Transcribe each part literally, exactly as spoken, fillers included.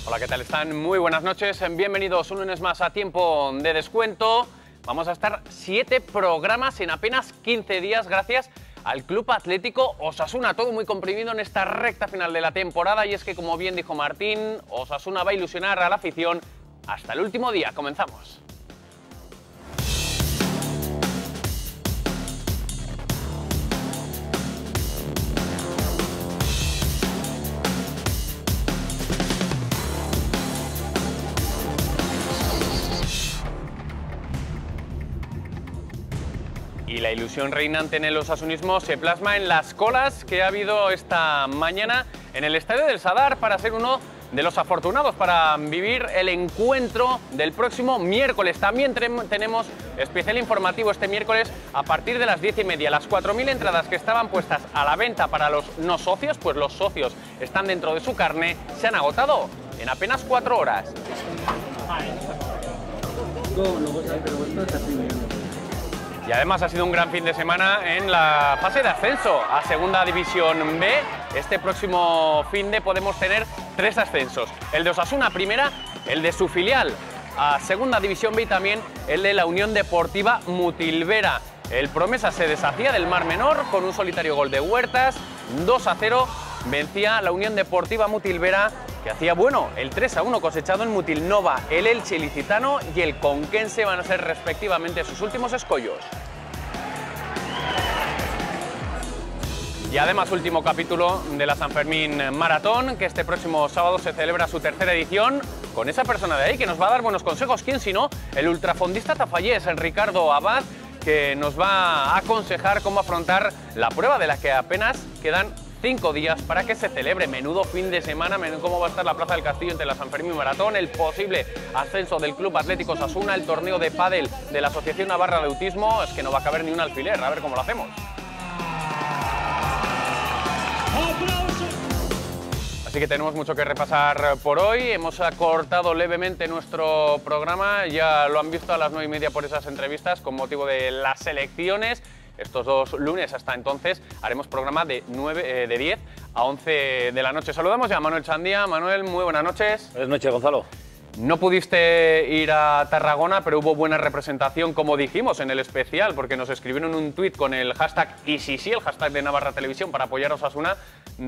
Hola, ¿qué tal están? Muy buenas noches, bienvenidos un lunes más a Tiempo de Descuento. Vamos a estar siete programas en apenas quince días gracias al Club Atlético Osasuna. Todo muy comprimido en esta recta final de la temporada y es que, como bien dijo Martín, Osasuna va a ilusionar a la afición hasta el último día. Comenzamos. Y la ilusión reinante en el osasunismo se plasma en las colas que ha habido esta mañana en el Estadio del Sadar para ser uno de los afortunados para vivir el encuentro del próximo miércoles. También tenemos especial informativo este miércoles a partir de las diez y media. Las cuatro mil entradas que estaban puestas a la venta para los no socios, pues los socios están dentro de su carné, se han agotado en apenas cuatro horas. Y además ha sido un gran fin de semana en la fase de ascenso a Segunda División B. Este próximo fin de podemos tener tres ascensos. El de Osasuna Primera, el de su filial a Segunda División B y también el de la Unión Deportiva Mutilvera. El Promesa se deshacía del Mar Menor con un solitario gol de Huertas. dos a cero vencía la Unión Deportiva Mutilvera, que hacía bueno el tres a uno cosechado en Mutilnova. El Elche Ilicitano y el Conquense van a ser respectivamente sus últimos escollos. Y además último capítulo de la San Fermín Maratón, que este próximo sábado se celebra su tercera edición, con esa persona de ahí que nos va a dar buenos consejos. ¿Quién sino? El ultrafondista tafallés, el Ricardo Abad, que nos va a aconsejar cómo afrontar la prueba de la que apenas quedan cinco días para que se celebre. Menudo fin de semana, menudo cómo va a estar la Plaza del Castillo entre la San Fermín Maratón, el posible ascenso del Club Atlético Osasuna, el torneo de pádel de la Asociación Navarra de Autismo. Es que no va a caber ni un alfiler, a ver cómo lo hacemos. Así que tenemos mucho que repasar por hoy. Hemos acortado levemente nuestro programa, ya lo han visto a las nueve y media por esas entrevistas con motivo de las elecciones. Estos dos lunes hasta entonces haremos programa de, nueve, eh, de diez a once de la noche. Saludamos ya a Manuel Chandía. Manuel, muy buenas noches. Buenas noches, Gonzalo. No pudiste ir a Tarragona, pero hubo buena representación, como dijimos en el especial, porque nos escribieron un tuit con el hashtag y sí, sí, el hashtag de Navarra Televisión para apoyar a Osasuna,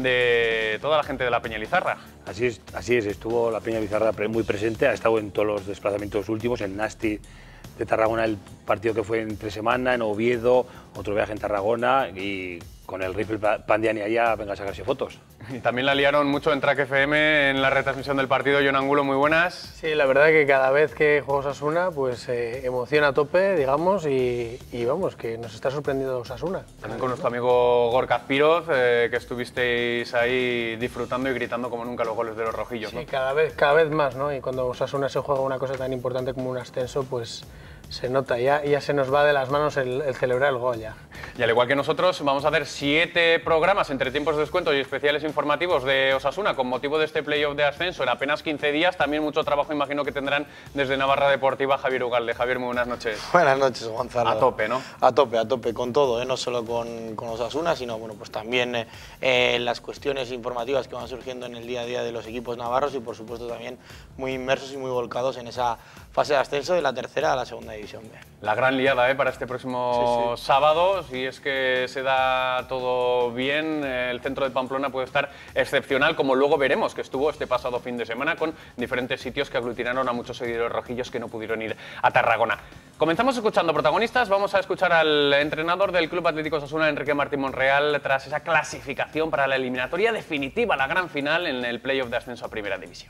de toda la gente de la Peña Lizarra. Así es, así es, estuvo la Peña Lizarra muy presente, ha estado en todos los desplazamientos últimos, en Nasti de Tarragona, el partido que fue entre semana, en Oviedo, otro viaje en Tarragona y con el rifle Pandiani allá, venga a sacarse fotos. Y también la liaron mucho en Track F M en la retransmisión del partido. John Angulo, muy buenas. Sí, la verdad que cada vez que juega Osasuna, pues eh, emociona a tope, digamos, y, y vamos, que nos está sorprendiendo Osasuna. También con nuestro amigo Gorka Azpiroz, eh, que estuvisteis ahí disfrutando y gritando como nunca los goles de los rojillos, ¿no? Sí, cada vez, cada vez más, ¿no? Y cuando Osasuna se juega una cosa tan importante como un ascenso, pues se nota, ya, ya se nos va de las manos el, el celebrar el gol ya. Y al igual que nosotros, vamos a hacer siete programas entre tiempos de descuento y especiales informativos de Osasuna con motivo de este playoff de ascenso en apenas quince días. También mucho trabajo, imagino, que tendrán desde Navarra Deportiva. Javier Ugalde. Javier, muy buenas noches. Buenas noches, Gonzalo. A tope, ¿no? A tope, a tope, con todo, ¿eh? No solo con, con Osasuna, sino bueno, pues también eh, eh, las cuestiones informativas que van surgiendo en el día a día de los equipos navarros y, por supuesto, también muy inmersos y muy volcados en esa fase de ascenso de la tercera a la segunda división B. La gran liada, ¿eh? Para este próximo sí, sí. sábado, si es que se da todo bien, el centro de Pamplona puede estar excepcional, como luego veremos que estuvo este pasado fin de semana con diferentes sitios que aglutinaron a muchos seguidores rojillos que no pudieron ir a Tarragona. Comenzamos escuchando protagonistas. Vamos a escuchar al entrenador del Club Atlético Osasuna, Enrique Martín Monreal, tras esa clasificación para la eliminatoria definitiva, la gran final en el playoff de ascenso a Primera División.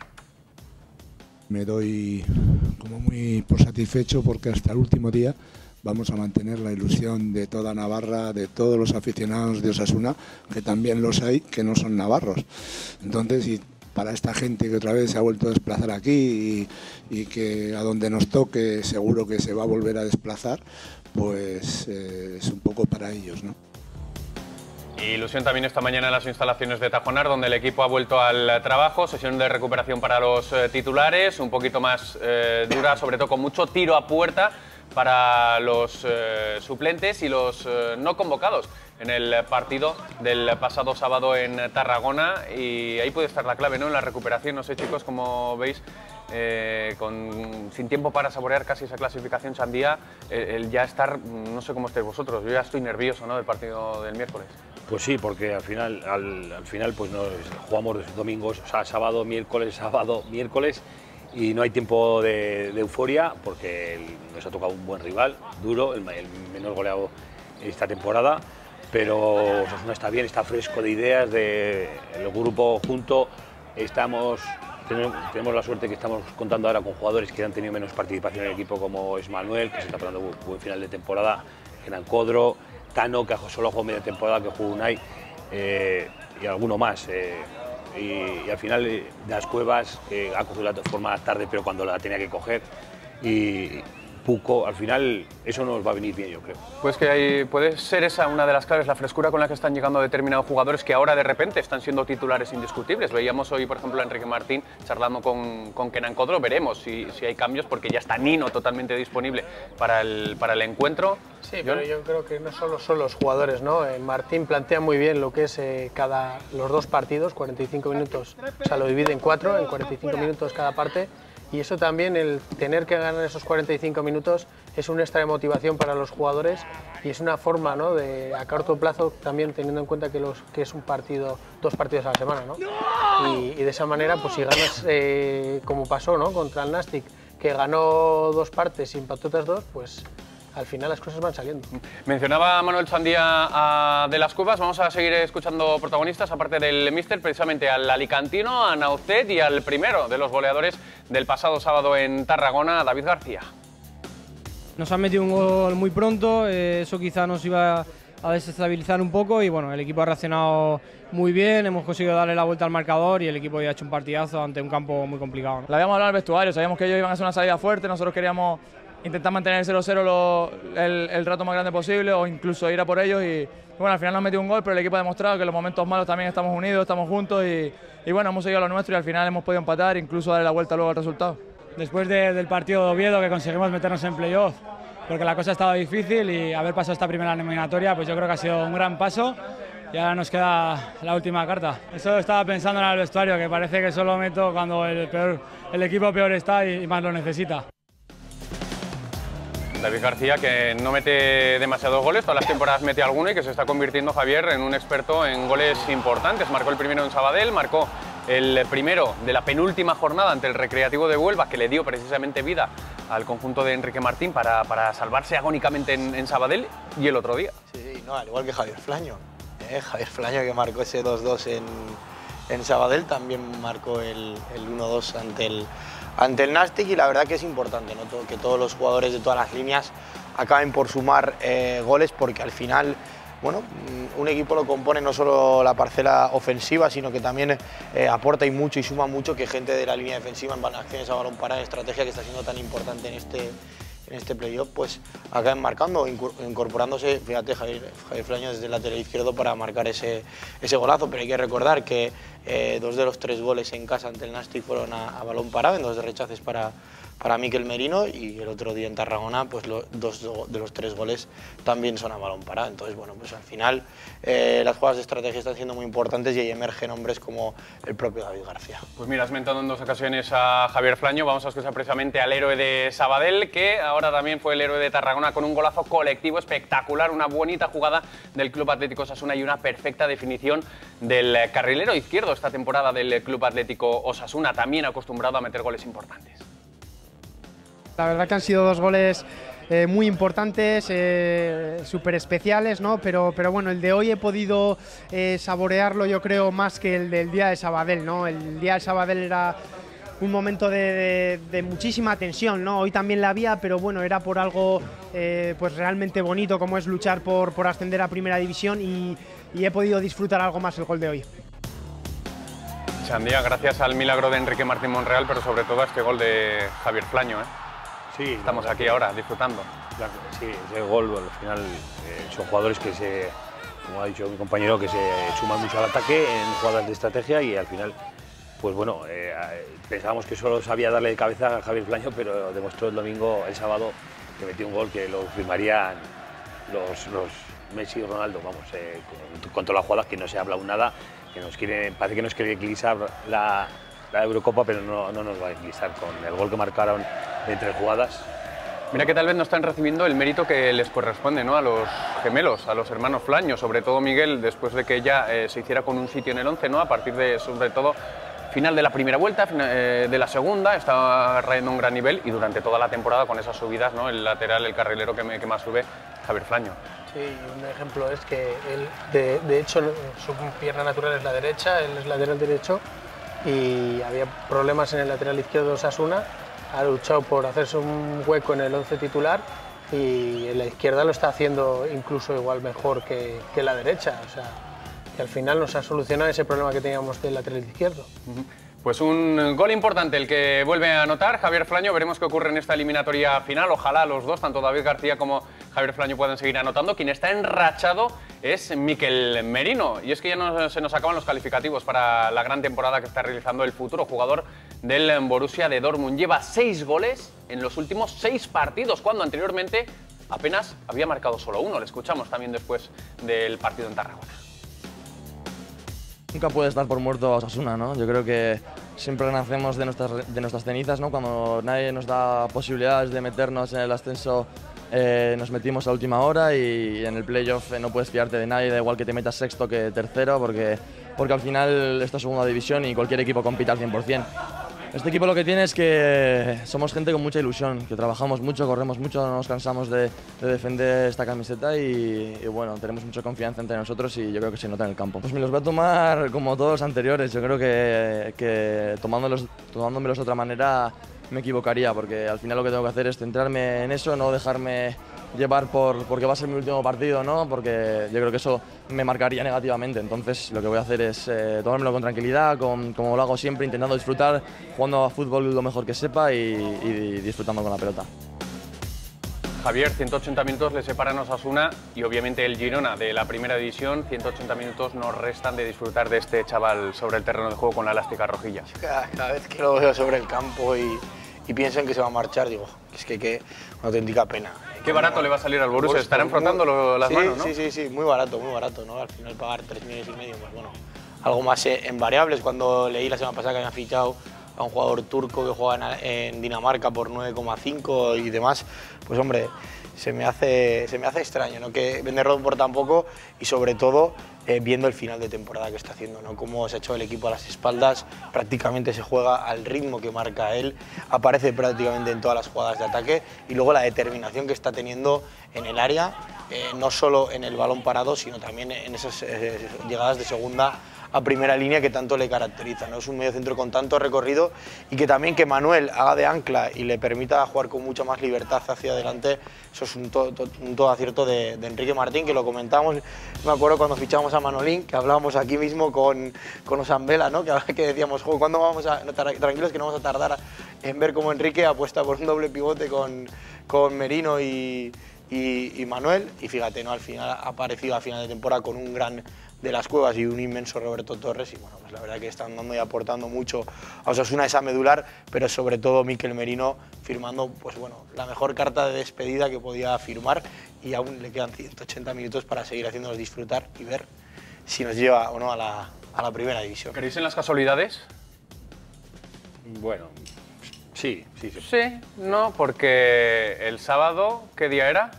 Me doy como muy por satisfecho porque hasta el último día vamos a mantener la ilusión de toda Navarra, de todos los aficionados de Osasuna, que también los hay que no son navarros. Entonces, y para esta gente que otra vez se ha vuelto a desplazar aquí y, y que a donde nos toque seguro que se va a volver a desplazar, pues eh, es un poco para ellos, ¿no? Ilusión también esta mañana en las instalaciones de Tajonar, donde el equipo ha vuelto al trabajo, sesión de recuperación para los eh, titulares, un poquito más eh, dura, sobre todo con mucho tiro a puerta, para los eh, suplentes y los eh, no convocados en el partido del pasado sábado en Tarragona, y ahí puede estar la clave, ¿no?, en la recuperación. No sé, chicos, como veis, eh, con, sin tiempo para saborear casi esa clasificación Sandía, el, el ya estar, no sé cómo estáis vosotros, yo ya estoy nervioso, ¿no?, del partido del miércoles. Pues sí, porque al final, al, al final pues nos jugamos domingos, o sea, sábado, miércoles, sábado, miércoles, y no hay tiempo de, de euforia porque el, nos ha tocado un buen rival, duro, el, el menos goleado esta temporada, pero Osasuna está bien, está fresco de ideas, de, el grupo junto, estamos, tenemos, tenemos la suerte que estamos contando ahora con jugadores que han tenido menos participación en el equipo, como es Manuel, que se está pegando un buen final de temporada, Kenan Codro, Tano, que solo jugó media temporada, que jugó Unai, eh, y alguno más. Eh, y, y al final, eh, Las Cuevas, que ha cogido la forma tarde, pero cuando la tenía que coger, y Puco, al final eso nos va a venir bien, yo creo. Pues que hay, puede ser esa una de las claves, la frescura con la que están llegando determinados jugadores que ahora de repente están siendo titulares indiscutibles. Veíamos hoy, por ejemplo, a Enrique Martín charlando con, con Kenan Codro. Veremos si, si hay cambios, porque ya está Nino totalmente disponible para el, para el encuentro. Sí, pero yo creo que no solo son los jugadores, ¿no? Eh, Martín plantea muy bien lo que es eh, cada, los dos partidos, cuarenta y cinco minutos, o sea, lo divide en cuatro, en cuarenta y cinco minutos cada parte. Y eso también, el tener que ganar esos cuarenta y cinco minutos, es un extra de motivación para los jugadores, y es una forma, ¿no?, de a corto plazo, también teniendo en cuenta que, los, que es un partido, dos partidos a la semana, ¿no? Y, y de esa manera, pues si ganas, eh, como pasó, ¿no?, contra el Nastic, que ganó dos partes y empató otras dos, pues al final las cosas van saliendo. Mencionaba Manuel Sandía a de Las Cuevas. Vamos a seguir escuchando protagonistas, aparte del míster, precisamente al alicantino, a Naucet, y al primero de los goleadores del pasado sábado en Tarragona, David García. Nos han metido un gol muy pronto, eh, eso quizá nos iba a desestabilizar un poco, y bueno, el equipo ha reaccionado muy bien, hemos conseguido darle la vuelta al marcador y el equipo ya ha hecho un partidazo ante un campo muy complicado, ¿no? La habíamos hablado en el vestuario, sabíamos que ellos iban a hacer una salida fuerte, nosotros queríamos intentar mantener el cero cero el, el rato más grande posible, o incluso ir a por ellos, y bueno, al final nos han metido un gol, pero el equipo ha demostrado que en los momentos malos también estamos unidos, estamos juntos, y, y bueno, hemos seguido lo nuestro y al final hemos podido empatar e incluso darle la vuelta luego al resultado. Después de, del partido de Oviedo, que conseguimos meternos en playoff, porque la cosa estaba difícil, y haber pasado esta primera eliminatoria, pues yo creo que ha sido un gran paso, y ahora nos queda la última carta. Eso estaba pensando en el vestuario, que parece que solo meto cuando el, peor, el equipo peor está y, y más lo necesita. David García, que no mete demasiados goles, todas las temporadas mete alguno, y que se está convirtiendo, Javier, en un experto en goles importantes. Marcó el primero en Sabadell, marcó el primero de la penúltima jornada ante el Recreativo de Huelva, que le dio precisamente vida al conjunto de Enrique Martín para, para salvarse agónicamente en, en Sabadell, y el otro día. Sí, sí, no, al igual que Javier Flaño. ¿eh? Javier Flaño, que marcó ese dos dos en, en Sabadell, también marcó el, el uno dos ante el, ante el Nastic, y la verdad que es importante, ¿no?, Todo, que todos los jugadores de todas las líneas acaben por sumar eh, goles, porque al final, bueno, un equipo lo compone no solo la parcela ofensiva, sino que también eh, aporta y mucho y suma mucho que gente de la línea defensiva en acciones a balón parado, estrategia que está siendo tan importante en este, en este playoff, pues acaben marcando, incorporándose, fíjate, Javier, Javier Flaño desde el lateral izquierdo para marcar ese, ese golazo. Pero hay que recordar que eh, dos de los tres goles en casa ante el Nastic fueron a, a balón parado, en dos de rechaces para, para Mikel Merino, y el otro día en Tarragona, pues lo, dos de los tres goles también son a balón parado. Entonces, bueno, pues al final eh, las jugadas de estrategia están siendo muy importantes, y ahí emergen hombres como el propio David García. Pues mira, has mentado en dos ocasiones a Javier Flaño. Vamos a escuchar precisamente al héroe de Sabadell, que ahora también fue el héroe de Tarragona, con un golazo colectivo espectacular, una bonita jugada del Club Atlético Osasuna y una perfecta definición del carrilero izquierdo esta temporada del Club Atlético Osasuna, también acostumbrado a meter goles importantes. La verdad que han sido dos goles eh, muy importantes, eh, súper especiales, ¿no? Pero, pero bueno, el de hoy he podido eh, saborearlo, yo creo, más que el del día de Sabadell, ¿no? El día de Sabadell era un momento de, de, de muchísima tensión, ¿no? Hoy también la había, pero bueno, era por algo eh, pues realmente bonito, como es luchar por, por ascender a Primera División, y, y he podido disfrutar algo más el gol de hoy. Sandía, gracias al milagro de Enrique Martín Monreal, pero sobre todo a este gol de Javier Flaño, ¿eh? Sí, estamos no, aquí no, ahora disfrutando. Sí, ese gol al final eh, son jugadores que se, como ha dicho mi compañero, que se suman mucho al ataque en jugadas de estrategia, y al final, pues bueno, eh, pensábamos que solo sabía darle de cabeza a Javier Flaño, pero demostró el domingo, el sábado, que metió un gol que lo firmarían los, los Messi y Ronaldo, vamos, eh, con, con todas las jugadas, que no se habla aún nada, que nos quiere, parece que nos quiere eclipsar la, la Eurocopa, pero no, no nos va a eclipsar con el gol que marcaron de tres jugadas. Mira que tal vez no están recibiendo el mérito que les corresponde, ¿no?, a los gemelos, a los hermanos Flaño, sobre todo Miguel, después de que ya eh, se hiciera con un sitio en el once, ¿no?, a partir de, sobre todo, final de la primera vuelta, final, eh, de la segunda, estaba rayando un gran nivel, y durante toda la temporada con esas subidas, ¿no?, el lateral, el carrilero que, me, que más sube, Javier Flaño. Sí, un ejemplo es que él, de, de hecho, su pierna natural es la derecha, él es lateral derecho, y había problemas en el lateral izquierdo de Osasuna. Ha luchado por hacerse un hueco en el once titular, y en la izquierda lo está haciendo incluso igual mejor que, que la derecha. O sea, que al final nos ha solucionado ese problema que teníamos del lateral izquierdo. Uh-huh. Pues un gol importante el que vuelve a anotar Javier Flaño. Veremos qué ocurre en esta eliminatoria final. Ojalá los dos, tanto David García como Javier Flaño, puedan seguir anotando. Quien está enrachado es Mikel Merino. Y es que ya no, se nos acaban los calificativos para la gran temporada que está realizando el futuro jugador del Borussia de Dortmund. Lleva seis goles en los últimos seis partidos, cuando anteriormente apenas había marcado solo uno. Le escuchamos también después del partido en Tarragona. Nunca puede estar por muerto a Osasuna, ¿no? Yo creo que siempre renacemos de nuestras, de nuestras cenizas, ¿no? Cuando nadie nos da posibilidades de meternos en el ascenso, eh, nos metimos a última hora, y en el playoff eh, no puedes fiarte de nadie, da igual que te metas sexto que tercero, porque, porque al final esto es segunda división y cualquier equipo compite al cien por cien. Este equipo lo que tiene es que somos gente con mucha ilusión, que trabajamos mucho, corremos mucho, no nos cansamos de, de defender esta camiseta, y, y bueno, tenemos mucha confianza entre nosotros, y yo creo que se nota en el campo. Pues me los voy a tomar como todos los anteriores. Yo creo que, que tomándolos, tomándomelos de otra manera me equivocaría, porque al final lo que tengo que hacer es centrarme en eso, no dejarme llevar por porque va a ser mi último partido, ¿no? Porque yo creo que eso me marcaría negativamente. Entonces lo que voy a hacer es eh, tomármelo con tranquilidad, con, como lo hago siempre, intentando disfrutar, jugando a fútbol lo mejor que sepa, y, y disfrutando con la pelota. Javier, ciento ochenta minutos le separan a Osasuna y obviamente el Girona de la primera división. ciento ochenta minutos nos restan de disfrutar de este chaval sobre el terreno de juego con la elástica rojilla. Cada, cada vez que lo veo sobre el campo y, y pienso en que se va a marchar, digo, es que qué una auténtica pena. Qué barato le va a salir al Borussia, estarán frotando muy, las sí, manos, ¿no? Sí, sí, sí, muy barato, muy barato, ¿no? Al final pagar tres millones y medio, pues bueno, algo más eh, en variables. Cuando leí la semana pasada que habían fichado a un jugador turco que juega en, en Dinamarca por nueve coma cinco y demás, pues hombre, se me hace, se me hace extraño, ¿no?, que venderlo por tan poco, y sobre todo eh, viendo el final de temporada que está haciendo, ¿no?, cómo se ha echado el equipo a las espaldas, prácticamente se juega al ritmo que marca él, aparece prácticamente en todas las jugadas de ataque, y luego la determinación que está teniendo en el área, eh, no solo en el balón parado, sino también en esas eh, llegadas de segunda a primera línea que tanto le caracteriza, ¿no? Es un mediocentro con tanto recorrido, y que también que Manuel haga de ancla y le permita jugar con mucha más libertad hacia adelante. Eso es un todo, todo, un todo acierto de, de Enrique Martín, que lo comentamos, me acuerdo cuando fichamos a Manolín, que hablábamos aquí mismo con, con Osambela, ¿no?, que, que decíamos, ¿cuándo vamos a, no, tranquilos que no vamos a tardar en ver cómo Enrique apuesta por un doble pivote con, con Merino y, y, y Manuel? Y fíjate, ¿no?, al final ha aparecido a final de temporada con un gran de las Cuevas y un inmenso Roberto Torres, y bueno, pues la verdad que están dando y aportando mucho a Osasuna esa medular, pero sobre todo Mikel Merino firmando, pues bueno, la mejor carta de despedida que podía firmar, y aún le quedan ciento ochenta minutos para seguir haciéndonos disfrutar y ver si nos lleva o no a la, a la primera división. ¿Creéis en las casualidades? Bueno, sí, sí, sí. Sí, no, porque el sábado, ¿qué día era?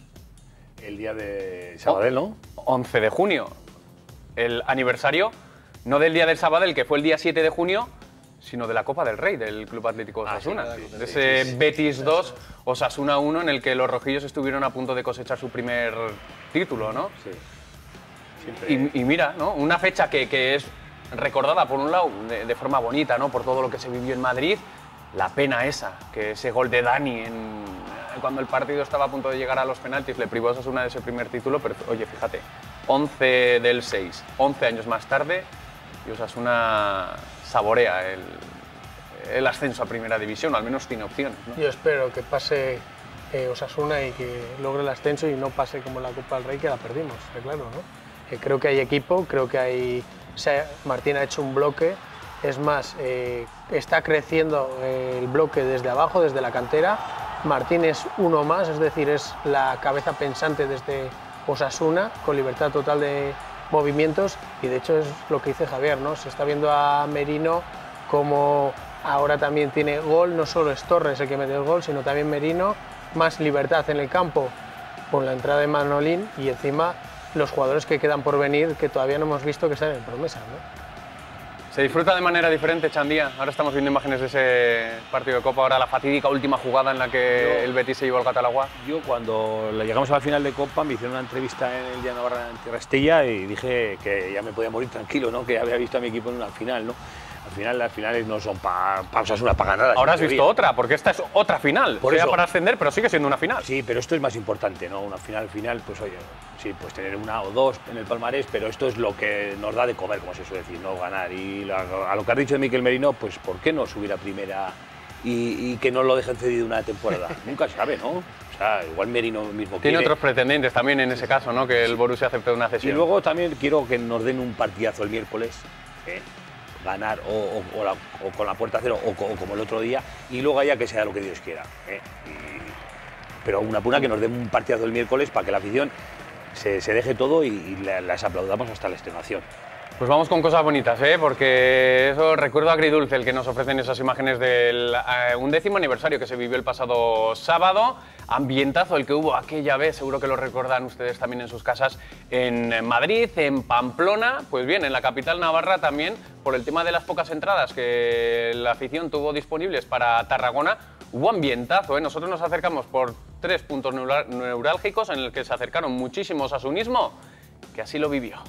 El día de Sabadell, ¿no? once de junio. El aniversario, no del día del Sabadell, que fue el día siete de junio, sino de la Copa del Rey del Club Atlético Osasuna. Ah, sí, de ese sí, sí, Betis sí, dos, Osasuna uno, en el que los rojillos estuvieron a punto de cosechar su primer título, ¿no? Sí. Y, y mira, ¿no?, una fecha que, que es recordada, por un lado, de, de forma bonita, ¿no?, por todo lo que se vivió en Madrid. La pena esa, que ese gol de Dani en, cuando el partido estaba a punto de llegar a los penaltis le privó a Osasuna de ese primer título, pero oye, fíjate, once del seis, once años más tarde, y Osasuna saborea el, el ascenso a Primera División, o al menos tiene opciones, ¿no? Yo espero que pase eh, Osasuna y que logre el ascenso y no pase como la Copa del Rey, que la perdimos, está claro, ¿no? Eh, creo que hay equipo, creo que hay... O sea, Martín ha hecho un bloque, es más, eh, está creciendo eh, el bloque desde abajo, desde la cantera, Martín es uno más, es decir, es la cabeza pensante desde Osasuna, con libertad total de movimientos, y de hecho es lo que dice Javier, ¿no? Se está viendo a Merino como ahora también tiene gol, no solo es Torres el que mete el gol, sino también Merino, más libertad en el campo con la entrada de Manolín y encima los jugadores que quedan por venir que todavía no hemos visto que están en promesa, ¿no? ¿Se disfruta de manera diferente, Chandía? Ahora estamos viendo imágenes de ese partido de Copa, ahora la fatídica última jugada en la que yo, el Betis se llevó al Catalagua. Yo cuando llegamos a la final de Copa me hicieron una entrevista en el Día Navarra en Tierra Estella y dije que ya me podía morir tranquilo, ¿no? Que había visto a mi equipo en una final, ¿no? Al final las finales no son para pa Osasuna, para ganar. Ahora has visto otra, porque esta es otra final. Por sea eso, para ascender, pero sigue siendo una final. Sí, pero esto es más importante, ¿no? Una final, final, pues oye, sí, pues tener una o dos en el palmarés, pero esto es lo que nos da de comer, como se suele decir, no ganar. Y la, a lo que has dicho de Miquel Merino, pues ¿por qué no subir a primera y, y que no lo dejen cedido una temporada? Nunca se sabe, ¿no? O sea, igual Merino mismo Tiene quiere. otros pretendientes también en ese caso, ¿no? Que el Borussia acepte una cesión. Y luego también quiero que nos den un partidazo el miércoles, ¿eh? Ganar o, o, o, la, o con la puerta a cero o, o como el otro día, y luego ya que sea lo que Dios quiera, ¿eh? Y, pero una puna que nos den un partidazo el miércoles para que la afición se, se deje todo y, y las aplaudamos hasta la extenuación. Pues vamos con cosas bonitas, ¿eh? Porque eso recuerdo agridulce el que nos ofrecen esas imágenes del eh, undécimo aniversario que se vivió el pasado sábado. Ambientazo el que hubo aquella vez, seguro que lo recuerdan ustedes también en sus casas, en Madrid, en Pamplona. Pues bien, en la capital navarra también, por el tema de las pocas entradas que la afición tuvo disponibles para Tarragona, hubo ambientazo, ¿eh? Nosotros nos acercamos por tres puntos neurálgicos en el que se acercaron muchísimos a Sunismo, que así lo vivió.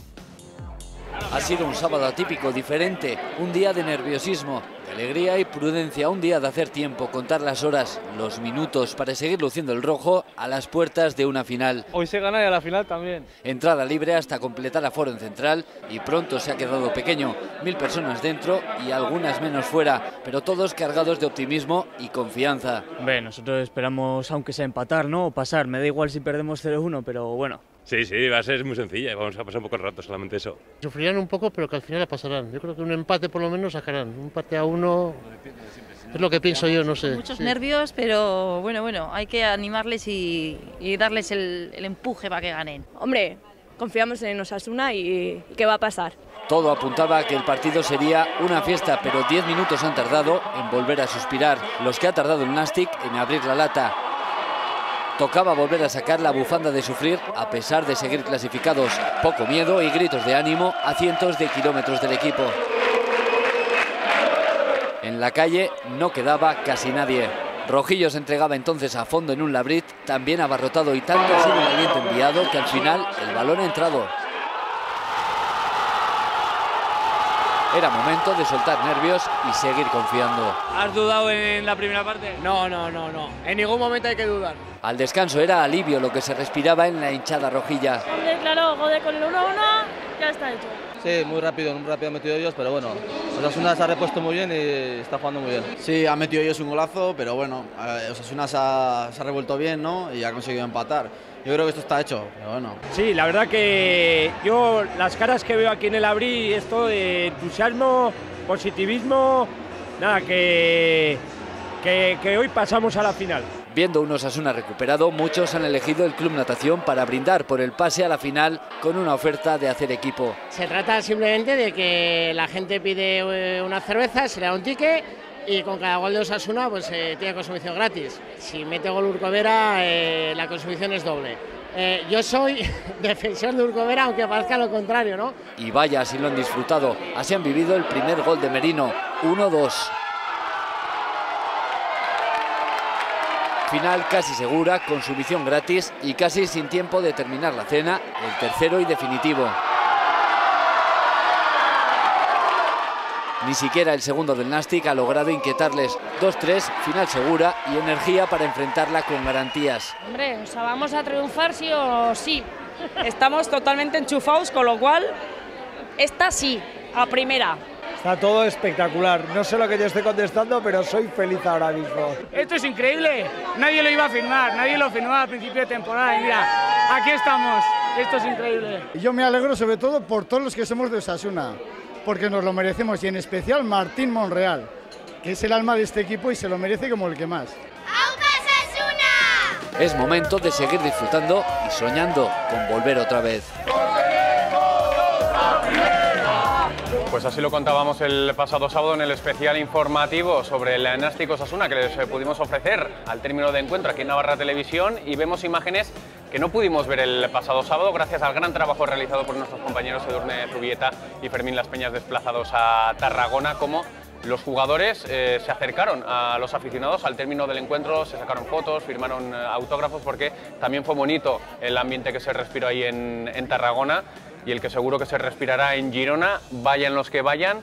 Ha sido un sábado atípico, diferente, un día de nerviosismo, de alegría y prudencia, un día de hacer tiempo, contar las horas, los minutos para seguir luciendo el rojo a las puertas de una final. Hoy se gana y a la final también. Entrada libre hasta completar aforo en central y pronto se ha quedado pequeño, mil personas dentro y algunas menos fuera, pero todos cargados de optimismo y confianza. Bueno, nosotros esperamos aunque sea empatar, ¿no? O pasar, me da igual si perdemos cero uno, pero bueno. Sí, sí, va a ser muy sencilla, vamos a pasar un poco el rato, solamente eso. Sufrirán un poco, pero que al final la pasarán. Yo creo que un empate por lo menos sacarán. Un empate a uno es lo que pienso yo, no sé. Muchos sí. nervios, pero bueno, bueno, hay que animarles y, y darles el, el empuje para que ganen. Hombre, confiamos en Osasuna y ¿qué va a pasar? Todo apuntaba a que el partido sería una fiesta, pero diez minutos han tardado en volver a suspirar. Los que ha tardado el Nastic en abrir la lata. Tocaba volver a sacar la bufanda de sufrir a pesar de seguir clasificados. Poco miedo y gritos de ánimo a cientos de kilómetros del equipo. En la calle no quedaba casi nadie. Rojillo se entregaba entonces a fondo en un Labrit, también abarrotado, y tanto ha sido el aliento enviado que al final el balón ha entrado. Era momento de soltar nervios y seguir confiando. ¿Has dudado en la primera parte? No, no, no, no. En ningún momento hay que dudar. Al descanso era alivio lo que se respiraba en la hinchada rojilla. Hombre, claro, joder, con el uno a uno ya está hecho. Sí, muy rápido, muy rápido han metido ellos, pero bueno, Osasuna se ha repuesto muy bien y está jugando muy bien. Sí, han metido ellos un golazo, pero bueno, Osasuna se ha, se ha revuelto bien, ¿no? Y ha conseguido empatar. Yo creo que esto está hecho, pero bueno. Sí, la verdad que yo las caras que veo aquí en el Abril, esto de entusiasmo, positivismo, nada, que, que, que hoy pasamos a la final. Viendo un Osasuna recuperado, muchos han elegido el Club Natación para brindar por el pase a la final con una oferta de hacer equipo. Se trata simplemente de que la gente pide una cerveza, se le da un ticket y con cada gol de Osasuna pues eh, tiene consumición gratis. Si mete gol Urcovera, eh, la consumición es doble. Eh, yo soy defensor de Urcovera, aunque parezca lo contrario, ¿no? Y vaya, así lo han disfrutado. Así han vivido el primer gol de Merino, uno dos. Final casi segura, consumición gratis y casi sin tiempo de terminar la cena, el tercero y definitivo. Ni siquiera el segundo del Nastic ha logrado inquietarles. dos tres, final segura y energía para enfrentarla con garantías. Hombre, o sea, vamos a triunfar sí o sí. Estamos totalmente enchufados, con lo cual, esta sí, a primera. Está todo espectacular. No sé lo que yo estoy contestando, pero soy feliz ahora mismo. Esto es increíble. Nadie lo iba a firmar, nadie lo firmaba al principio de temporada. Y mira, aquí estamos. Esto es increíble. Yo me alegro sobre todo por todos los que somos de Osasuna, porque nos lo merecemos, y en especial Martín Monreal, que es el alma de este equipo y se lo merece como el que más. ¡Aupa Osasuna! Es momento de seguir disfrutando y soñando con volver otra vez. Pues así lo contábamos el pasado sábado en el especial informativo sobre el Nastic Osasuna que les pudimos ofrecer al término de encuentro aquí en Navarra Televisión, y vemos imágenes que no pudimos ver el pasado sábado gracias al gran trabajo realizado por nuestros compañeros Edurne Zubieta y Fermín Las Peñas, desplazados a Tarragona, como los jugadores eh, se acercaron a los aficionados al término del encuentro, se sacaron fotos, firmaron eh, autógrafos, porque también fue bonito el ambiente que se respiró ahí en, en Tarragona, y el que seguro que se respirará en Girona, vayan los que vayan.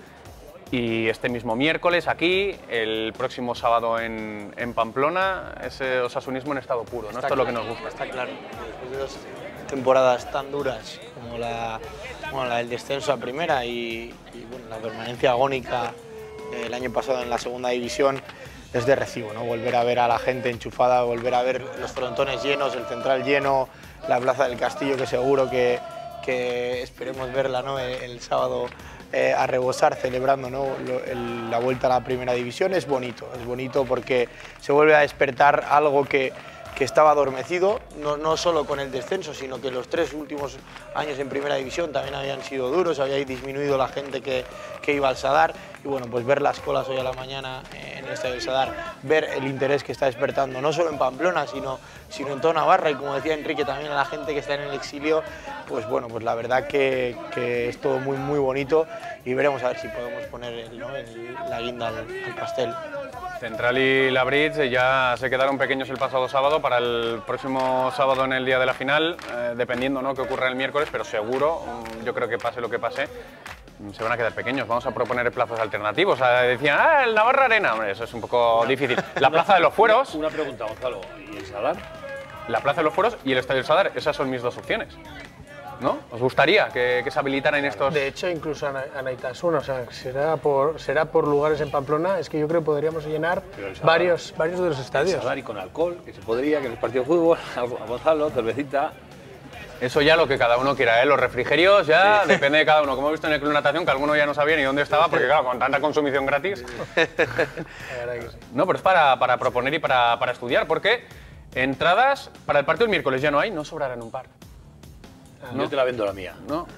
Y este mismo miércoles aquí, el próximo sábado en, en Pamplona, ese osasunismo en estado puro, ¿no? Esto es lo que nos gusta. Está claro. Después de dos temporadas tan duras como la, bueno, la del descenso a primera y, y bueno, la permanencia agónica el año pasado en la segunda división, es de recibo, ¿no? Volver a ver a la gente enchufada, volver a ver los frontones llenos, el central lleno, la plaza del Castillo, que seguro que, que esperemos verla, ¿no? el, el sábado eh, a rebosar, celebrando, ¿no? Lo, el, la vuelta a la primera división. Es bonito, es bonito porque se vuelve a despertar algo que, que estaba adormecido, no, no solo con el descenso, sino que los tres últimos años en primera división también habían sido duros, había disminuido la gente que, que iba al Sadar, y bueno, pues ver las colas hoy a la mañana en el estadio del Sadar, ver el interés que está despertando, no solo en Pamplona, sino, sino en toda Navarra, y como decía Enrique, también a la gente que está en el exilio, pues bueno, pues la verdad que, que es todo muy, muy bonito, y veremos a ver si podemos poner el, ¿no? el, la guinda al, al pastel. Central y Labritz ya se quedaron pequeños el pasado sábado. Para el próximo sábado, en el día de la final, eh, dependiendo, ¿no?, qué ocurra el miércoles, pero seguro, yo creo que pase lo que pase, se van a quedar pequeños. Vamos a proponer plazas alternativos. O sea, decían, ah, el Navarra Arena. Hombre, eso es un poco difícil. La Plaza de los Fueros. Una pregunta, Gonzalo. ¿Y el Sadar? La Plaza de los Fueros y el Estadio del Sadar. Esas son mis dos opciones, ¿no? ¿Os gustaría que, que se habilitaran estos...? De hecho, incluso a Naitasuna, o sea, será por, será por lugares en Pamplona, es que yo creo que podríamos llenar varios, varios de los estadios. Y con alcohol, que se podría, que en los partidos de fútbol, a Gonzalo, cervecita... Eso ya lo que cada uno quiera, ¿eh? Los refrigerios ya sí. Depende de cada uno. Como he visto en el Club Natación, que alguno ya no sabía ni dónde estaba, porque claro, con tanta consumición gratis... No, pero es para, para proponer y para, para estudiar, porque entradas para el partido el miércoles ya no hay, no sobrarán un par. ¿No? Yo te la vendo la mía. No,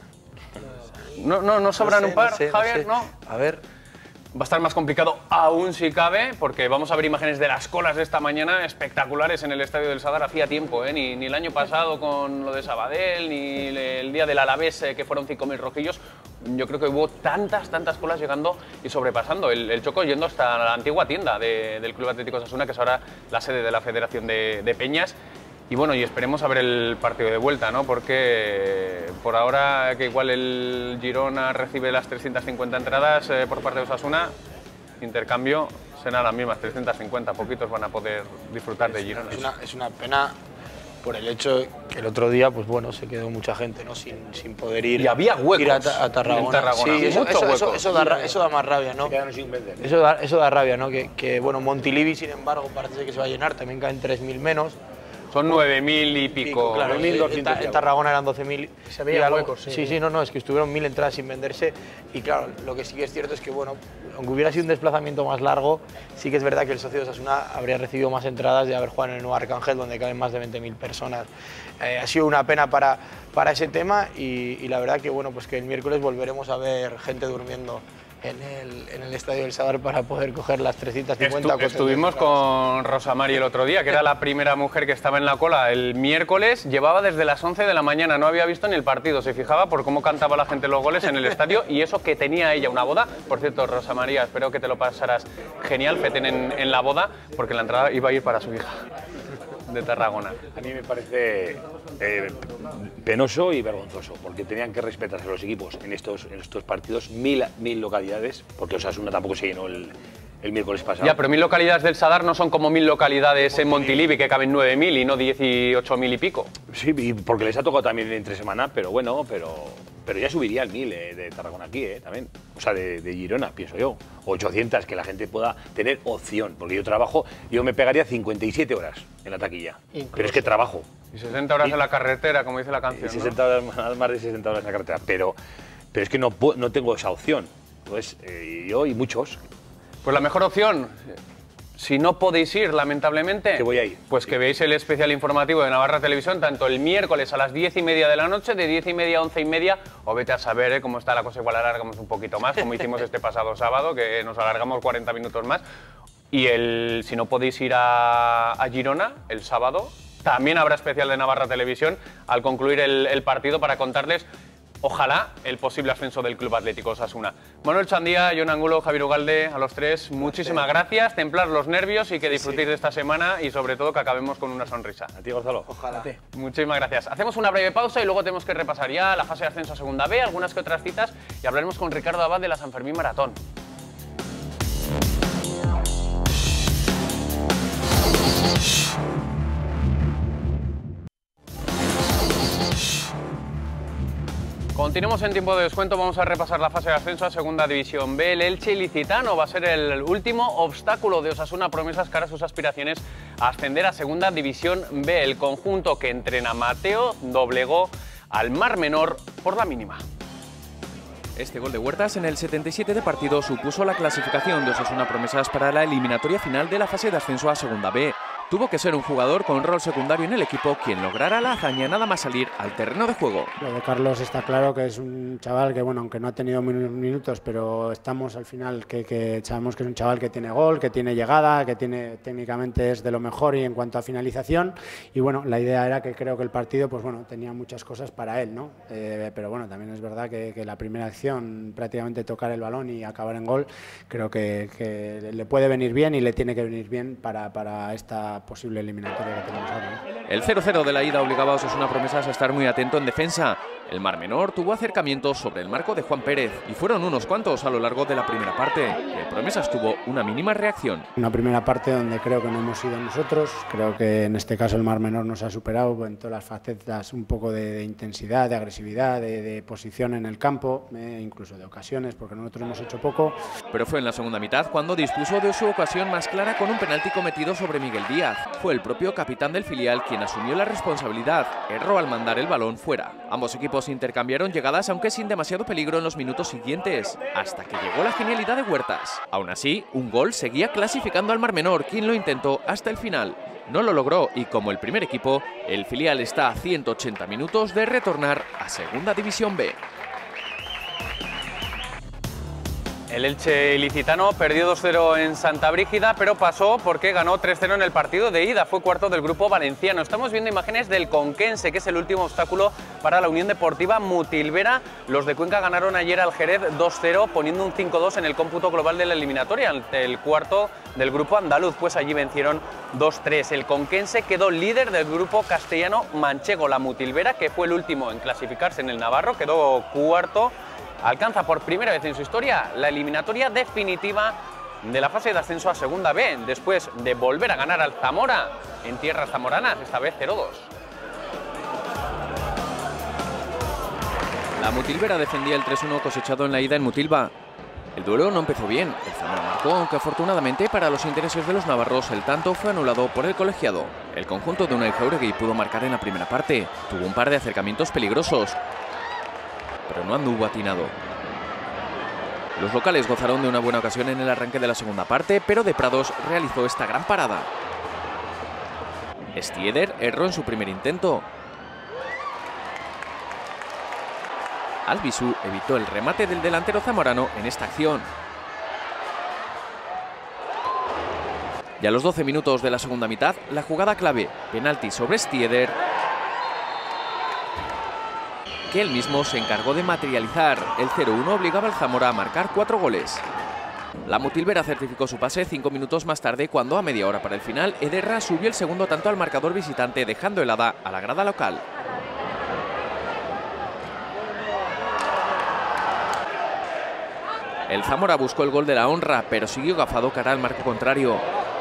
no, no, no sobran no sé, un par, no sé, Javier, no, sé. no. A ver. Va a estar más complicado aún si cabe, porque vamos a ver imágenes de las colas de esta mañana espectaculares en el Estadio del Sadar. Hacía tiempo, ¿eh? ni, ni el año pasado con lo de Sabadell, ni el día del Alavés, eh, que fueron cinco mil rojillos. Yo creo que hubo tantas, tantas colas llegando y sobrepasando. El, el Choco yendo hasta la antigua tienda de, del Club Atlético Osasuna, que es ahora la sede de la Federación de, de Peñas. Y bueno, y esperemos a ver el partido de vuelta, ¿no? Porque por ahora que igual el Girona recibe las trescientas cincuenta entradas eh, por parte de Osasuna, intercambio serán las mismas, trescientas cincuenta, poquitos van a poder disfrutar de Girona. Es una, es una pena por el hecho que el otro día, pues bueno, se quedó mucha gente, ¿no? Sin, sin poder ir, y había huecos ir a, a Tarragona. En Tarragona. Sí, eso, eso, eso, eso, da, sí, eso da más rabia, ¿no? Se quedaron sin vender. Eso da, eso da rabia, ¿no? Que, que bueno, Montilivi, sin embargo, parece que se va a llenar, también caen tres mil menos. Son nueve mil y pico. pico claro, en, en Tarragona eran doce mil. Se veían huecos, sí. Sí, sí, no, no, es que estuvieron mil entradas sin venderse. Y claro, lo que sí que es cierto es que, bueno, aunque hubiera sido un desplazamiento más largo, sí que es verdad que el socio de Osasuna habría recibido más entradas de haber jugado en el Nuevo Arcángel, donde caben más de veinte mil personas. Eh, ha sido una pena para, para ese tema y, y la verdad que, bueno, pues que el miércoles volveremos a ver gente durmiendo en el, en el Estadio del Sadar para poder coger las trescientas cincuenta. Estu estuvimos con Rosa Mari el otro día, que era la primera mujer que estaba en la cola el miércoles. Llevaba desde las once de la mañana, no había visto ni el partido. Se fijaba por cómo cantaba la gente los goles en el estadio y eso que tenía ella una boda. Por cierto, Rosa María, espero que te lo pasaras genial, feten en, en la boda, porque la entrada iba a ir para su hija de Tarragona. A mí me parece eh, penoso y vergonzoso, porque tenían que respetarse los equipos en estos, en estos partidos, mil, mil localidades, porque Osasuna tampoco se llenó el, el miércoles pasado. Ya, pero mil localidades del Sadar no son como mil localidades en Montilivi, que caben nueve mil y no dieciocho mil y pico. Sí, y porque les ha tocado también entre semana, pero bueno, pero, pero ya subiría el mil eh, de Tarragona aquí, eh, también. O sea, de, de Girona, pienso yo. ochocientas, que la gente pueda tener opción, porque yo trabajo, yo me pegaría cincuenta y siete horas en la taquilla, incluso. Pero es que trabajo. Y sesenta horas y, en la carretera, como dice la canción, sesenta ¿no? horas, más de sesenta horas en la carretera, pero, pero es que no, no tengo esa opción. Entonces, eh, yo y muchos. Pues la mejor opción, Si no podéis ir, lamentablemente, que voy a ir. Pues que veáis el especial informativo de Navarra Televisión, tanto el miércoles a las diez y media de la noche, de diez y media a once y media, o vete a saber ¿eh? cómo está la cosa, igual alargamos un poquito más, como hicimos este pasado sábado, que nos alargamos cuarenta minutos más. Y el, si no podéis ir a, a Girona el sábado, también habrá especial de Navarra Televisión al concluir el, el partido para contarles, ojalá, el posible ascenso del Club Atlético Osasuna. Manuel Chandía, Jon Angulo, Javier Ugalde, a los tres, muchísimas gracias, templar los nervios y que disfrutéis sí. de esta semana y sobre todo que acabemos con una sonrisa. A ti, Gonzalo. Ojalá. Muchísimas gracias. Hacemos una breve pausa y luego tenemos que repasar ya la fase de ascenso a Segunda B, algunas que otras citas y hablaremos con Ricardo Abad de la San Fermín Maratón. Continuamos en tiempo de descuento, vamos a repasar la fase de ascenso a Segunda División B. El Elche Ilicitano va a ser el último obstáculo de Osasuna Promesas cara a sus aspiraciones a ascender a Segunda División B. El conjunto que entrena Mateo doblegó al Mar Menor por la mínima. Este gol de Huertas en el setenta y siete de partido supuso la clasificación de Osasuna Promesas para la eliminatoria final de la fase de ascenso a Segunda B. Tuvo que ser un jugador con rol secundario en el equipo quien lograra la hazaña nada más salir al terreno de juego. Lo de Carlos está claro que es un chaval que, bueno, aunque no ha tenido minutos, pero estamos al final que, que sabemos que es un chaval que tiene gol, que tiene llegada, que tiene técnicamente es de lo mejor y en cuanto a finalización. Y bueno, la idea era que creo que el partido, pues bueno, tenía muchas cosas para él, ¿no? Eh, pero bueno, también es verdad que, que la primera acción, prácticamente tocar el balón y acabar en gol, creo que, que le puede venir bien y le tiene que venir bien para, para esta posible eliminatoria que tenemos ahora, ¿no? El cero cero de la ida obligaba a Osasuna Promesas a estar muy atento en defensa. El Mar Menor tuvo acercamientos sobre el marco de Juan Pérez y fueron unos cuantos a lo largo de la primera parte. El Promesas tuvo una mínima reacción. Una primera parte donde creo que no hemos sido nosotros, creo que en este caso el Mar Menor nos ha superado en todas las facetas, un poco de, de intensidad, de agresividad, de, de posición en el campo, eh, incluso de ocasiones, porque nosotros hemos hecho poco. Pero fue en la segunda mitad cuando dispuso de su ocasión más clara con un penalti cometido sobre Miguel Díaz. Fue el propio capitán del filial quien asumió la responsabilidad, erró al mandar el balón fuera. Ambos equipos intercambiaron llegadas, aunque sin demasiado peligro en los minutos siguientes, hasta que llegó la genialidad de Huertas. Aún así, un gol seguía clasificando al Mar Menor, quien lo intentó hasta el final. No lo logró y, como el primer equipo, el filial está a ciento ochenta minutos de retornar a Segunda División B. El Elche Ilicitano perdió dos cero en Santa Brígida, pero pasó porque ganó tres cero en el partido de ida. Fue cuarto del grupo valenciano. Estamos viendo imágenes del Conquense, que es el último obstáculo para la Unión Deportiva Mutilvera. Los de Cuenca ganaron ayer al Jerez dos cero, poniendo un cinco dos en el cómputo global de la eliminatoria, ante el cuarto del grupo andaluz, pues allí vencieron dos tres. El Conquense quedó líder del grupo castellano manchego. La Mutilvera, que fue el último en clasificarse en el Navarro, quedó cuarto. Alcanza por primera vez en su historia la eliminatoria definitiva de la fase de ascenso a Segunda B, después de volver a ganar al Zamora en tierras zamoranas, esta vez cero dos. La Mutilvera defendía el tres uno cosechado en la ida en Mutilva. El duelo no empezó bien, el Zamora marcó, aunque afortunadamente para los intereses de los navarros el tanto fue anulado por el colegiado. El conjunto de Unai Jauregui pudo marcar en la primera parte, tuvo un par de acercamientos peligrosos, pero no anduvo atinado. Los locales gozaron de una buena ocasión en el arranque de la segunda parte, pero De Prados realizó esta gran parada. Stieder erró en su primer intento. Albisu evitó el remate del delantero zamorano en esta acción. Y a los doce minutos de la segunda mitad, la jugada clave, penalti sobre Stieder, que él mismo se encargó de materializar. El cero uno obligaba al Zamora a marcar cuatro goles. La Mutilvera certificó su pase cinco minutos más tarde, cuando a media hora para el final, Ederra subió el segundo tanto al marcador visitante, dejando helada a la grada local. El Zamora buscó el gol de la honra, pero siguió gafado cara al marco contrario.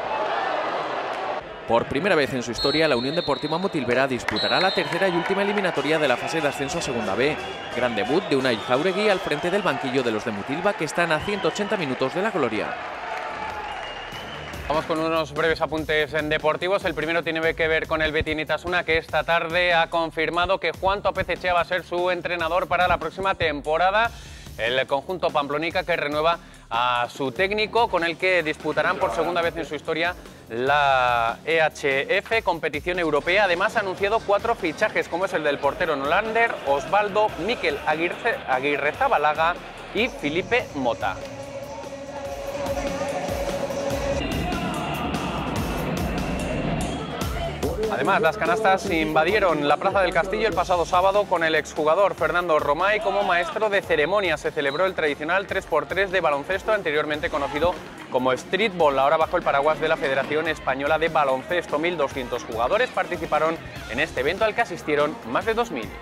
Por primera vez en su historia, la Unión Deportiva Mutilvera disputará la tercera y última eliminatoria de la fase de ascenso a Segunda B. Gran debut de Unai Jauregui al frente del banquillo de los de Mutilva, que están a ciento ochenta minutos de la gloria. Vamos con unos breves apuntes en deportivos. El primero tiene que ver con el Betis-Itasuna, que esta tarde ha confirmado que Juan Topezechea va a ser su entrenador para la próxima temporada. El conjunto pamplonica, que renueva a su técnico, con el que disputarán por segunda vez en su historia la E H F, competición europea. Además ha anunciado cuatro fichajes, como es el del portero Nolander, Osvaldo, Mikel Aguirrezabalaga y Felipe Mota. Además, las canastas invadieron la Plaza del Castillo el pasado sábado con el exjugador Fernando Romay como maestro de ceremonia. Se celebró el tradicional tres por tres de baloncesto, anteriormente conocido como streetball, ahora bajo el paraguas de la Federación Española de Baloncesto. mil doscientos jugadores participaron en este evento al que asistieron más de dos mil.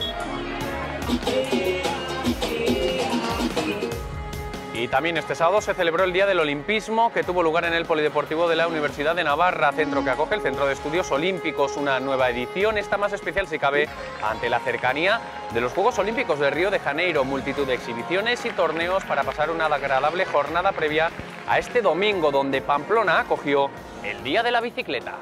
Y también este sábado se celebró el Día del Olimpismo, que tuvo lugar en el Polideportivo de la Universidad de Navarra, centro que acoge el Centro de Estudios Olímpicos. Una nueva edición, esta más especial si cabe, ante la cercanía de los Juegos Olímpicos de Río de Janeiro. Multitud de exhibiciones y torneos para pasar una agradable jornada previa a este domingo, donde Pamplona acogió el Día de la Bicicleta.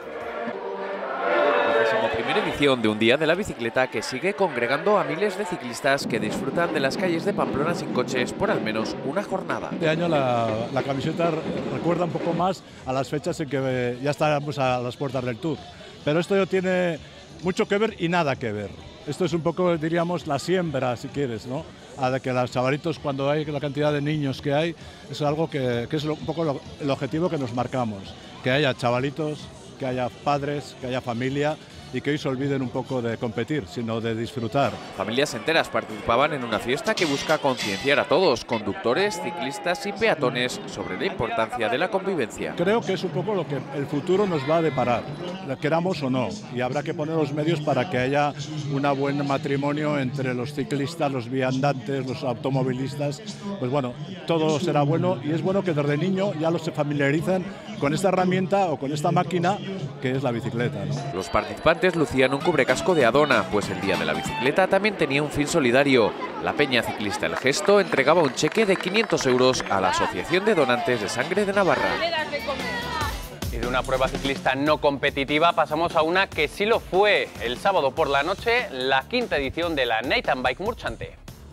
Primera edición de un Día de la Bicicleta que sigue congregando a miles de ciclistas que disfrutan de las calles de Pamplona sin coches por al menos una jornada. Este año la, la camiseta recuerda un poco más a las fechas en que ya estábamos a las puertas del Tour, pero esto tiene mucho que ver y nada que ver. Esto es un poco, diríamos, la siembra, si quieres, ¿no? A de que los chavalitos, cuando hay la cantidad de niños que hay, es algo que, que es un poco lo, el objetivo que nos marcamos, que haya chavalitos, que haya padres, que haya familia, y que hoy se olviden un poco de competir, sino de disfrutar. Familias enteras participaban en una fiesta que busca concienciar a todos, conductores, ciclistas y peatones, sobre la importancia de la convivencia. Creo que es un poco lo que el futuro nos va a deparar, queramos o no, y habrá que poner los medios para que haya un buen matrimonio entre los ciclistas, los viandantes, los automovilistas. Pues bueno, todo será bueno, y es bueno que desde niño ya los se familiarizan con esta herramienta o con esta máquina que es la bicicleta, ¿no? Los participantes lucían un cubrecasco de Adona, pues el Día de la Bicicleta también tenía un fin solidario. La Peña Ciclista El Gesto entregaba un cheque de quinientos euros a la Asociación de Donantes de Sangre de Navarra. Y de una prueba ciclista no competitiva pasamos a una que sí lo fue. El sábado por la noche, la quinta edición de la Night and Bike Murchante.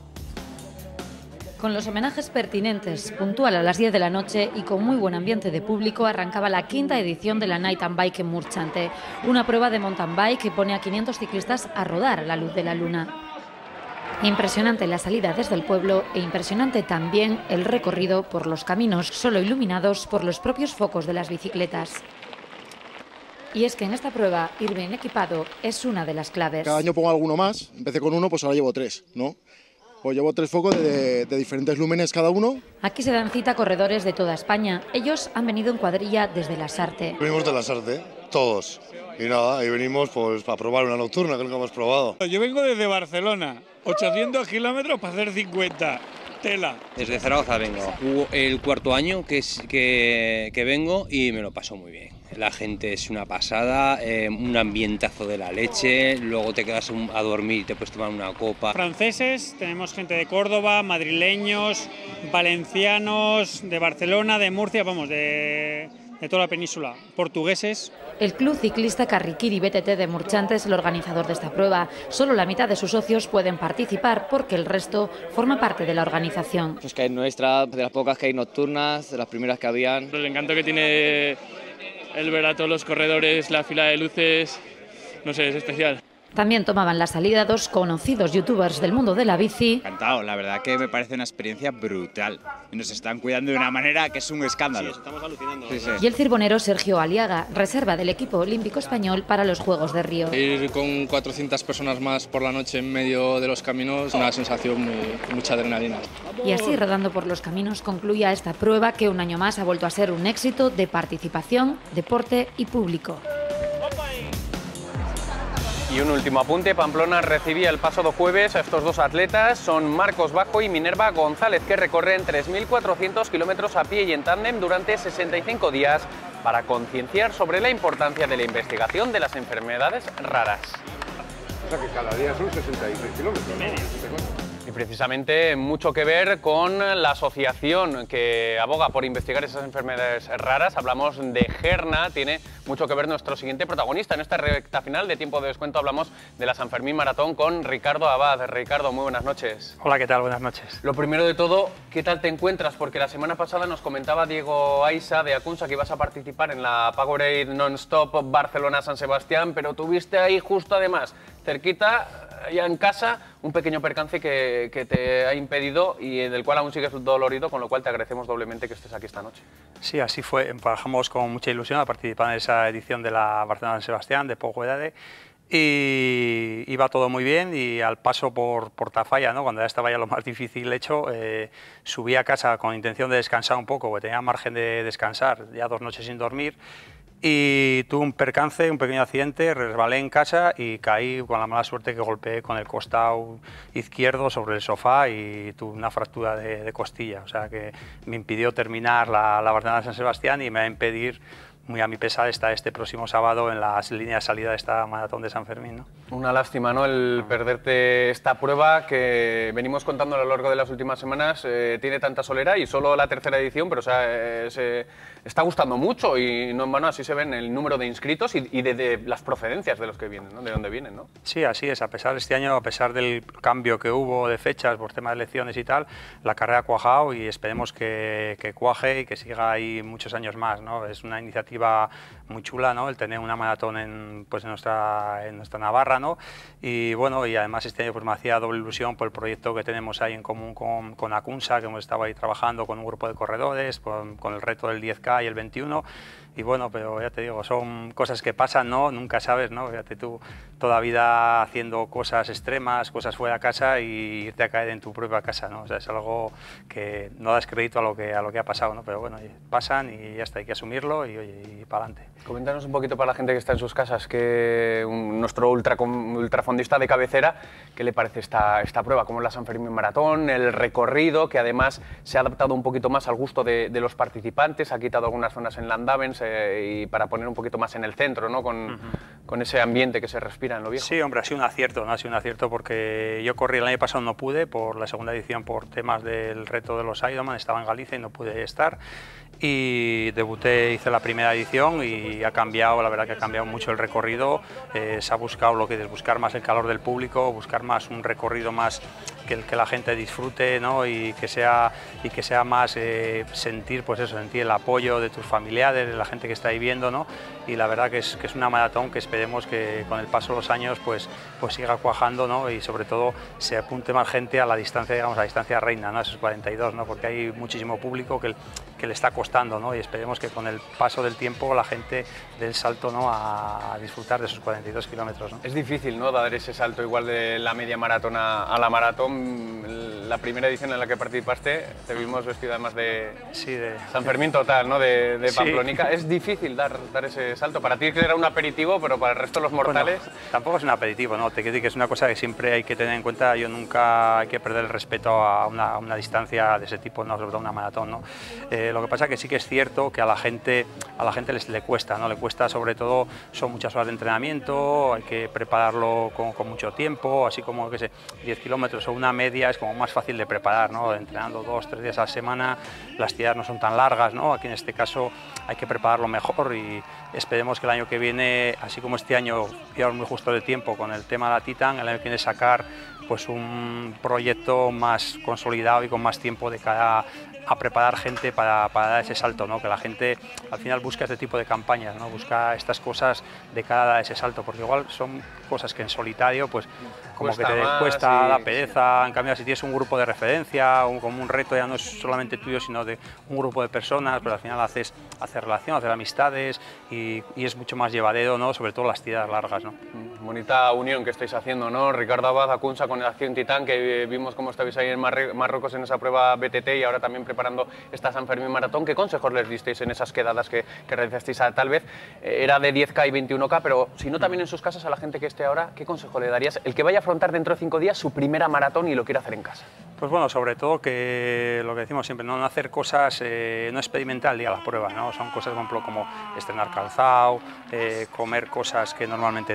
Con los homenajes pertinentes, puntual a las diez de la noche y con muy buen ambiente de público, arrancaba la quinta edición de la Night and Bike en Murchante, una prueba de mountain bike que pone a quinientos ciclistas a rodar a la luz de la luna. Impresionante la salida desde el pueblo e impresionante también el recorrido por los caminos, solo iluminados por los propios focos de las bicicletas. Y es que en esta prueba ir bien equipado es una de las claves. Cada año pongo alguno más, empecé con uno, pues ahora llevo tres, ¿no? Pues llevo tres focos de, de diferentes lúmenes cada uno. Aquí se dan cita corredores de toda España. Ellos han venido en cuadrilla desde Lasarte. Venimos de Lasarte, todos. Y nada, ahí venimos pues para probar una nocturna que nunca hemos probado. Yo vengo desde Barcelona, ochocientos kilómetros para hacer cincuenta. Tela. Desde Zaragoza vengo. Hubo el cuarto año que, es, que, que vengo y me lo paso muy bien. La gente es una pasada, eh, un ambientazo de la leche, luego te quedas un, a dormir y te puedes tomar una copa. Franceses, tenemos gente de Córdoba, madrileños, valencianos, de Barcelona, de Murcia, vamos, de, de toda la península, portugueses. El Club Ciclista Carriquiri B T T de Murchante es el organizador de esta prueba. Solo la mitad de sus socios pueden participar porque el resto forma parte de la organización. Es que es nuestra, de las pocas que hay nocturnas, de las primeras que habían. El encanto que tiene el ver a todos los corredores, la fila de luces, no sé, es especial. También tomaban la salida dos conocidos youtubers del mundo de la bici. Encantado, la verdad que me parece una experiencia brutal. Y nos están cuidando de una manera que es un escándalo. Sí, estamos alucinando. Sí, sí. Y el cirbonero Sergio Aliaga, reserva del equipo olímpico español para los Juegos de Río. Ir con cuatrocientas personas más por la noche en medio de los caminos, una sensación muy, mucha adrenalina. Y así, rodando por los caminos, concluía esta prueba que un año más ha vuelto a ser un éxito de participación, deporte y público. Y un último apunte, Pamplona recibía el pasado jueves a estos dos atletas, son Marcos Bajo y Minerva González, que recorren tres mil cuatrocientos kilómetros a pie y en tándem durante sesenta y cinco días para concienciar sobre la importancia de la investigación de las enfermedades raras. O sea que cada día son sesenta y seis kilómetros, ¿no? Y precisamente mucho que ver con la asociación que aboga por investigar esas enfermedades raras. Hablamos de Gerna, tiene mucho que ver nuestro siguiente protagonista. En esta recta final de Tiempo de Descuento hablamos de la San Fermín Maratón con Ricardo Abad. Ricardo, muy buenas noches. Hola, ¿qué tal? Buenas noches. Lo primero de todo, ¿qué tal te encuentras? Porque la semana pasada nos comentaba Diego Aiza de Acunsa que ibas a participar en la Powerade Non-Stop Barcelona-San Sebastián, pero tuviste ahí justo además, cerquita, ya en casa, un pequeño percance que, que te ha impedido y del cual aún sigues dolorido, con lo cual te agradecemos doblemente que estés aquí esta noche. Sí, así fue. Trabajamos con mucha ilusión a participar en esa edición de la Barcelona-San Sebastián de Powerade y iba todo muy bien y al paso por, por Tafalla, ¿no? Cuando ya estaba ya lo más difícil hecho, eh, subí a casa con intención de descansar un poco, porque tenía margen de descansar, ya dos noches sin dormir. Y tuve un percance, un pequeño accidente, resbalé en casa y caí con la mala suerte que golpeé con el costado izquierdo sobre el sofá y tuve una fractura de, de costilla, o sea que me impidió terminar la, la Barcelona de San Sebastián y me va a impedir, muy a mi pesar, estar este próximo sábado en las líneas de salida de esta maratón de San Fermín, ¿no? Una lástima, ¿no?, el perderte esta prueba que venimos contando a lo largo de las últimas semanas. Eh, tiene tanta solera y solo la tercera edición, pero o sea, eh, se está gustando mucho y no en vano así se ven el número de inscritos y, y de, de las procedencias de los que vienen, ¿no?, de dónde vienen, ¿no? Sí, así es. A pesar de este año, a pesar del cambio que hubo de fechas por temas de elecciones y tal, la carrera ha cuajado y esperemos que, que cuaje y que siga ahí muchos años más, ¿no? Es una iniciativa muy chula, ¿no?, el tener una maratón en, pues en, nuestra, en nuestra Navarra, ¿no? Y bueno, y además este año pues me hacía doble ilusión por el proyecto que tenemos ahí en común con, con Acunsa, que hemos estado ahí trabajando con un grupo de corredores, con, con el reto del diez K y el veintiuno. Y bueno, pero ya te digo, son cosas que pasan, ¿no? Nunca sabes, ¿no? Fíjate tú, toda la vida haciendo cosas extremas, cosas fuera de casa y irte a caer en tu propia casa, ¿no? O sea, es algo que no das crédito a lo que, a lo que ha pasado, ¿no? Pero bueno, pasan y ya está, hay que asumirlo y, oye, y para adelante. Coméntanos un poquito para la gente que está en sus casas, que un, nuestro ultra, ultrafondista de cabecera, ¿qué le parece esta, esta prueba? ¿Cómo es la San Fermín Maratón? El recorrido, que además se ha adaptado un poquito más al gusto de, de los participantes, ha quitado algunas zonas en Landavens, y para poner un poquito más en el centro, ¿no?, con, uh-huh. con ese ambiente que se respira en lo viejo. Sí, hombre, ha sido un acierto, ¿no? Ha sido un acierto porque yo corrí el año pasado, no pude, por la segunda edición, por temas del reto de los Ironman, estaba en Galicia y no pude estar. Y debuté, hice la primera edición y ha cambiado, la verdad que ha cambiado mucho el recorrido. Eh, se ha buscado lo que es buscar más el calor del público, buscar más un recorrido más que, que la gente disfrute, ¿no?, y que sea, y que sea más eh, sentir, pues eso, sentir el apoyo de tus familiares, de la gente que está ahí viendo, ¿no? Y la verdad que es, que es una maratón que esperemos que con el paso de los años pues, pues siga cuajando, ¿no?, y sobre todo se apunte más gente a la distancia, digamos, a la distancia reina, ¿no?, a esos cuarenta y dos, ¿no?, porque hay muchísimo público que, que le está costando, ¿no?, y esperemos que con el paso del tiempo la gente dé el salto, ¿no?, a disfrutar de esos cuarenta y dos kilómetros, ¿no? Es difícil, ¿no?, dar ese salto igual de la media maratón a, a la maratón. La primera edición en la que participaste te vimos vestido además de, sí, de San Fermín total, ¿no?, de, de Pamplónica. Sí. Es difícil dar, dar ese salto. Para ti que era un aperitivo, pero para el resto de los mortales... Bueno, tampoco es un aperitivo, ¿no? Te quiero decir que es una cosa que siempre hay que tener en cuenta. Yo nunca hay que perder el respeto a una, a una distancia de ese tipo, no, sobre todo una maratón, ¿no? Eh, lo que pasa es que sí que es cierto que a la gente, a la gente les, le cuesta, ¿no? Le cuesta, sobre todo, son muchas horas de entrenamiento, hay que prepararlo con, con mucho tiempo, así como, que sé, diez kilómetros o una media es como más fácil de preparar, ¿no? Entrenando dos, tres días a la semana, las tiradas no son tan largas, ¿no? Aquí en este caso hay que prepararlo mejor y esperemos que el año que viene, así como este año llevamos muy justo de tiempo con el tema de la Titan, el año que viene sacar pues un proyecto más consolidado y con más tiempo de cara a preparar gente para, para dar ese salto, ¿no? Que la gente al final busca este tipo de campañas, ¿no? Busca estas cosas de cara a dar ese salto, porque igual son cosas que en solitario pues como cuesta que te más, cuesta sí, la pereza, sí. En cambio si tienes un grupo de referencia, un, como un reto ya no es solamente tuyo sino de un grupo de personas, pero al final haces, haces relación, haces amistades y, y es mucho más llevadero, ¿no? Sobre todo las tiradas largas, ¿no? Bonita unión que estáis haciendo, ¿no? Ricardo Abad, Acunsa con el Acción Titán, que vimos cómo estabais ahí en Marruecos en esa prueba B T T y ahora también preparando esta San Fermín Maratón. ¿Qué consejos les disteis en esas quedadas que, que realizasteis? A, tal vez eh, era de diez K y veintiuno K, pero si no también en sus casas a la gente que esté ahora, ¿qué consejo le darías? El que vaya a afrontar dentro de cinco días su primera maratón y lo quiera hacer en casa. Pues bueno, sobre todo que lo que decimos siempre, no, no hacer cosas, eh, no experimentar el día de la prueba, ¿no? Son cosas, por ejemplo, como estrenar calzado, eh, comer cosas que normalmente no comes,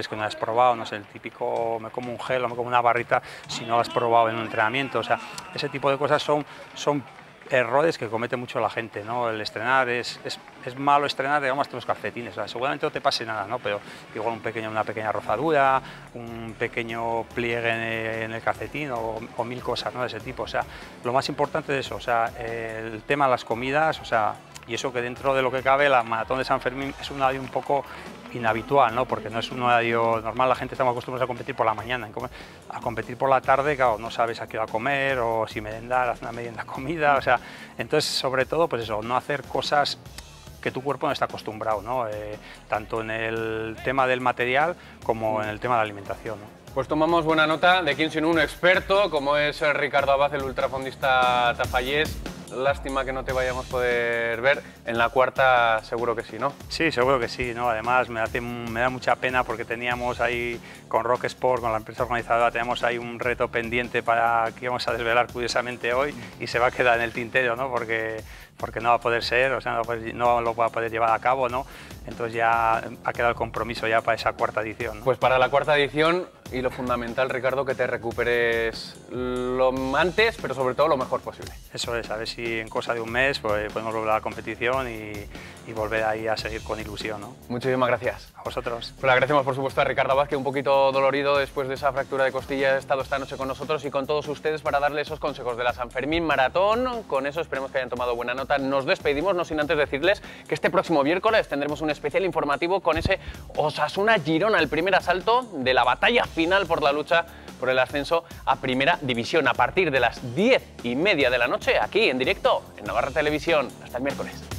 errores que no has probado, no sé, el típico me como un gel o me como una barrita si no lo has probado en un entrenamiento, o sea, ese tipo de cosas son, son errores que comete mucho la gente, ¿no? El estrenar, es, es, es malo estrenar, digamos, hasta los calcetines, o sea, seguramente no te pase nada, ¿no? Pero igual un pequeño, una pequeña rozadura, un pequeño pliegue en el, en el calcetín o, o mil cosas, ¿no? De ese tipo, o sea, lo más importante es eso, o sea, el tema de las comidas, o sea, y eso que dentro de lo que cabe la maratón de San Fermín es un horario un poco inhabitual, ¿no? Porque no es un horario normal, la gente estamos acostumbrados a competir por la mañana, a competir por la tarde, claro, no sabes a qué hora comer o si merendar, hacer una merienda comida, o sea, entonces sobre todo pues eso, no hacer cosas que tu cuerpo no está acostumbrado, ¿no? Eh, tanto en el tema del material como en el tema de la alimentación, ¿no? Pues tomamos buena nota de quien sin un experto, como es Ricardo Abad, el ultrafondista tafallés. Lástima que no te vayamos a poder ver. En la cuarta seguro que sí, ¿no? Sí, seguro que sí, ¿no? Además me, hace, me da mucha pena porque teníamos ahí con Rock Sport, con la empresa organizadora, tenemos ahí un reto pendiente para que vamos a desvelar curiosamente hoy y se va a quedar en el tintero, ¿no? Porque, porque no va a poder ser, o sea, no, no lo va a poder llevar a cabo, ¿no? Entonces ya ha quedado el compromiso ya para esa cuarta edición, ¿no? Pues para la cuarta edición y lo fundamental, Ricardo, que te recuperes lo antes, pero sobre todo lo mejor posible. Eso es, a ver si en cosa de un mes pues, podemos volver a la competición y, y volver ahí a seguir con ilusión, ¿no? Muchísimas gracias. A vosotros. Pues le agradecemos, por supuesto, a Ricardo Abad, que un poquito dolorido después de esa fractura de costilla ha estado esta noche con nosotros y con todos ustedes para darle esos consejos de la San Fermín Maratón. Con eso esperemos que hayan tomado buena nota. Nos despedimos, no sin antes decirles que este próximo miércoles tendremos un especial informativo con ese Osasuna Girona, el primer asalto de la batalla final por la lucha por el ascenso a Primera División, a partir de las diez y media de la noche, aquí en directo en Navarra Televisión. Hasta el miércoles.